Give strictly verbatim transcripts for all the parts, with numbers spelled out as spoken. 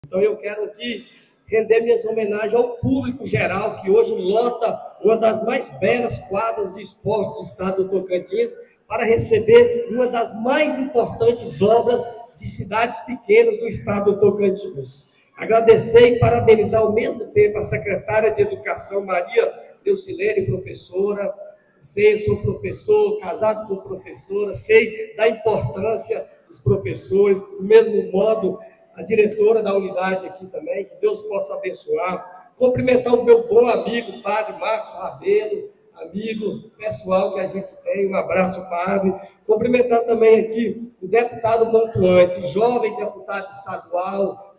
Então eu quero aqui render minhas homenagens ao público geral, que hoje lota uma das mais belas quadras de esporte do estado do Tocantins, para receber uma das mais importantes obras de cidades pequenas do estado do Tocantins. Agradecer e parabenizar ao mesmo tempo a secretária de Educação, Maria Leucilene, professora. Sei, eu sou professor, casado com professora, sei da importância dos professores, do mesmo modo a diretora da unidade aqui também, que Deus possa abençoar. Cumprimentar o meu bom amigo, padre Marcos Rabelo, amigo pessoal que a gente tem, um abraço, padre. Cumprimentar também aqui o deputado Mantuan, esse jovem deputado estadual,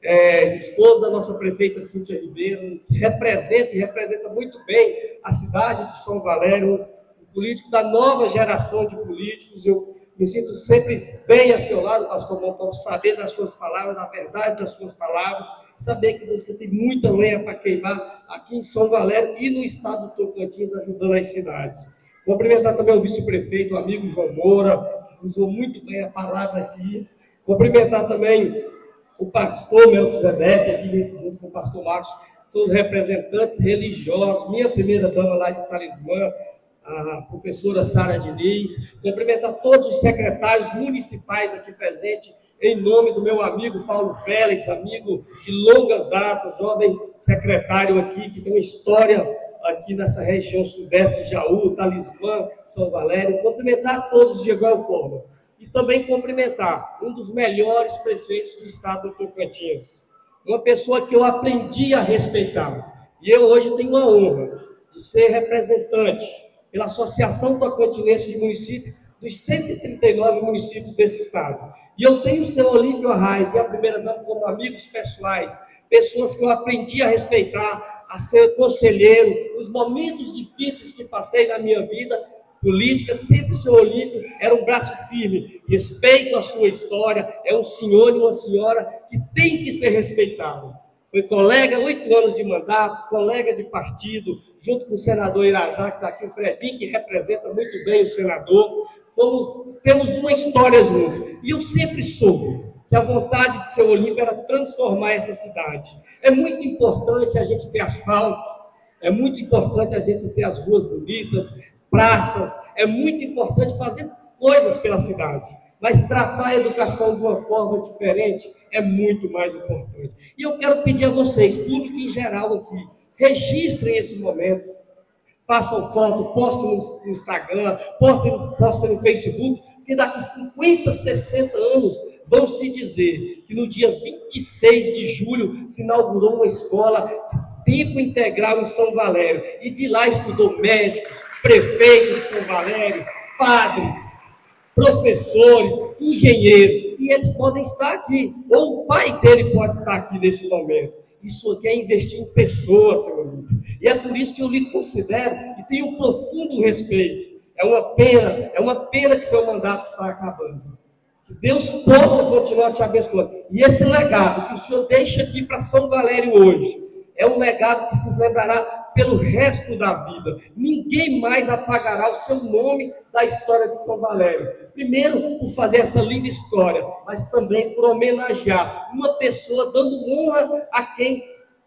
é, esposo da nossa prefeita Cíntia Ribeiro, que representa e representa muito bem a cidade de São Valério, um político da nova geração de políticos. Eu me sinto sempre bem a seu lado, pastor Montão, saber das suas palavras, da verdade das suas palavras, saber que você tem muita lenha para queimar aqui em São Valério e no estado do Tocantins, ajudando as cidades. Cumprimentar também o vice-prefeito, o amigo João Moura, que usou muito bem a palavra aqui. Cumprimentar também o pastor Melquisedeque, aqui junto com o pastor Marcos, são os representantes religiosos, minha primeira dama lá de Talismã, a professora Sara Diniz. Cumprimentar todos os secretários municipais aqui presentes, em nome do meu amigo Paulo Félix, amigo de longas datas, jovem secretário aqui, que tem uma história aqui nessa região sudeste de Jaú, Talismã, São Valério. Cumprimentar todos de igual forma. E também cumprimentar um dos melhores prefeitos do estado do Tocantins, uma pessoa que eu aprendi a respeitar. E eu hoje tenho a honra de ser representante pela Associação Tocantinense de Municípios dos cento e trinta e nove municípios desse estado. E eu tenho o seu Olímpio Arraes e a primeira-dama como amigos pessoais, pessoas que eu aprendi a respeitar, a ser conselheiro. Os momentos difíceis que passei na minha vida política, sempre o seu Olímpio era um braço firme. Respeito a sua história, é um senhor e uma senhora que tem que ser respeitado. Foi colega, oito anos de mandato, colega de partido, junto com o senador Irajá, que está aqui, o Fredinho, que representa muito bem o senador. Fomos, temos uma história junto. E eu sempre soube que a vontade de seu Olímpio era transformar essa cidade. É muito importante a gente ter asfalto, é muito importante a gente ter as ruas bonitas, praças, é muito importante fazer coisas pela cidade. Mas tratar a educação de uma forma diferente é muito mais importante. E eu quero pedir a vocês, público em geral aqui, registrem esse momento, façam foto, postem no Instagram, postem, postem no Facebook, porque daqui cinquenta, sessenta anos vão se dizer que no dia vinte e seis de julho se inaugurou uma escola tempo integral em São Valério, e de lá estudou médicos, prefeitos de São Valério, padres, professores, engenheiros, e eles podem estar aqui, ou o pai dele pode estar aqui nesse momento. Isso aqui é investir em pessoas, seu amigo. E é por isso que eu lhe considero e tenho um profundo respeito. É uma pena, é uma pena que seu mandato está acabando. Que Deus possa continuar te abençoando. E esse legado que o senhor deixa aqui para São Valério hoje, é um legado que se lembrará pelo resto da vida. Ninguém mais apagará o seu nome da história de São Valério. Primeiro, por fazer essa linda história, mas também por homenagear uma pessoa, dando honra a quem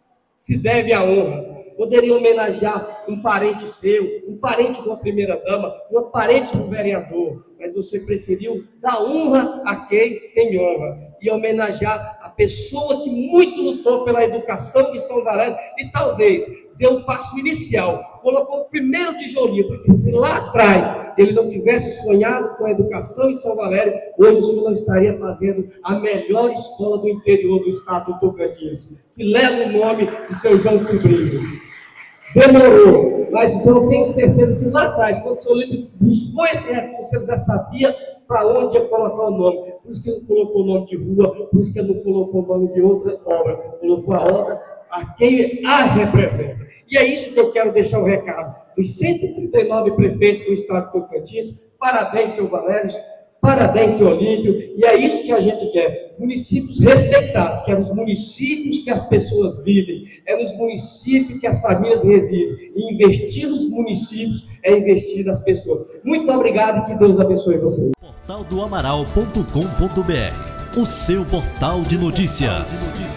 se deve a honra. Poderia homenagear um parente seu, um parente de uma primeira-dama, um parente do vereador, mas você preferiu dar honra a quem tem honra e homenagear a pessoa que muito lutou pela educação de São Valério e talvez deu o passo inicial, colocou o primeiro tijolinho, porque se lá atrás ele não tivesse sonhado com a educação em São Valério, hoje o senhor não estaria fazendo a melhor escola do interior do estado do Tocantins, que leva o nome de seu João Sobrinho. Demorou, mas eu tenho certeza que lá atrás, quando o senhor Olímpio buscou esse recurso, ele já sabia para onde ia colocar o nome. Por isso que ele não colocou o nome de rua, por isso que ele não colocou o nome de outra obra, colocou a obra a quem a representa. E é isso que eu quero deixar o recado. Dos cento e trinta e nove prefeitos do estado do Tocantins, parabéns, seu Valério, parabéns, seu Olímpio, e é isso que a gente quer. Municípios respeitados, que é nos municípios que as pessoas vivem, é nos municípios que as famílias residem. E investir nos municípios é investir nas pessoas. Muito obrigado e que Deus abençoe vocês. portal do amaral ponto com ponto br, o seu portal de notícias.